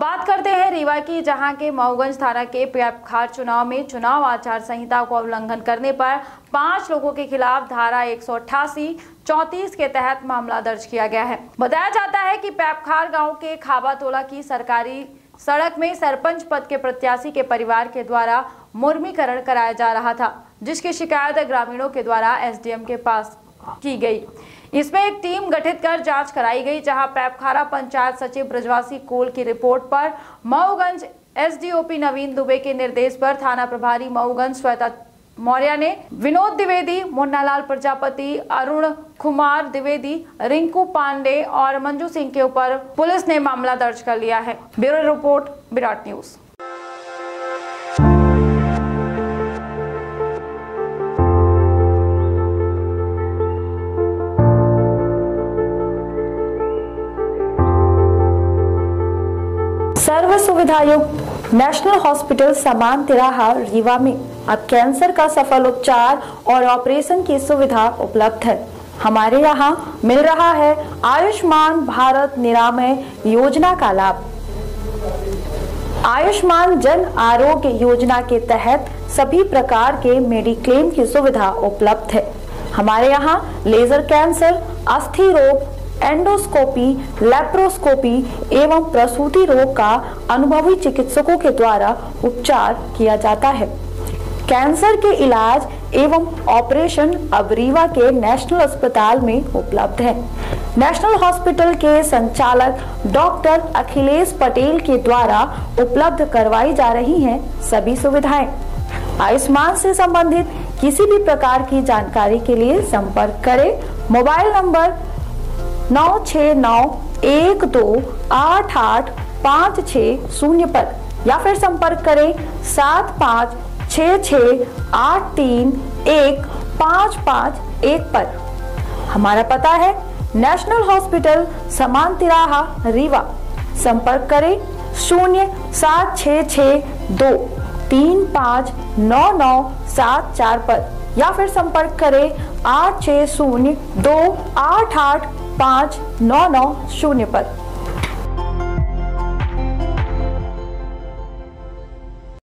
बात करते हैं रीवा की, जहां के मऊगंज थाना के पैपखार चुनाव में चुनाव आचार संहिता को उल्लंघन करने पर 5 लोगों के खिलाफ धारा 188-34 के तहत मामला दर्ज किया गया है। बताया जाता है कि पैपखार गांव के खाबातोला की सरकारी सड़क में सरपंच पद के प्रत्याशी के परिवार के द्वारा मुर्मीकरण कराया जा रहा था, जिसकी शिकायत ग्रामीणों के द्वारा एसडीएम के पास की गई। इसमें एक टीम गठित कर जांच कराई गई, जहां पैपखारा पंचायत सचिव ब्रजवासी कोल की रिपोर्ट पर मऊगंज एसडीओपी नवीन दुबे के निर्देश पर थाना प्रभारी मऊगंज श्वेता मौर्य ने विनोद द्विवेदी, मुन्नालाल प्रजापति, अरुण कुमार द्विवेदी, रिंकू पांडे और मंजू सिंह के ऊपर पुलिस ने मामला दर्ज कर लिया है। Bureau report, Virat news. सर्व सुविधा युक्त नेशनल हॉस्पिटल समान तिराहा रीवा में अब कैंसर का सफल उपचार और ऑपरेशन की सुविधा उपलब्ध है। हमारे यहाँ मिल रहा है आयुष्मान भारत निरामय योजना का लाभ। आयुष्मान जन आरोग्य योजना के तहत सभी प्रकार के मेडिक्लेम की सुविधा उपलब्ध है। हमारे यहाँ लेजर कैंसर, अस्थि रोग, एंडोस्कोपी, लेप्रोस्कोपी एवं प्रसूति रोग का अनुभवी चिकित्सकों के द्वारा उपचार किया जाता है। कैंसर के इलाज एवं ऑपरेशन अब रीवा के नेशनल अस्पताल में उपलब्ध है। नेशनल हॉस्पिटल के संचालक डॉक्टर अखिलेश पटेल के द्वारा उपलब्ध करवाई जा रही हैं सभी सुविधाएं। आयुष्मान से संबंधित किसी भी प्रकार की जानकारी के लिए संपर्क करें मोबाइल नंबर 9691288560 पर या फिर संपर्क करें 7566831551 पर। हमारा पता है नेशनल हॉस्पिटल समान तिराहा रीवा। संपर्क करें 07662359974 पर या फिर संपर्क करें 8602885990 पर।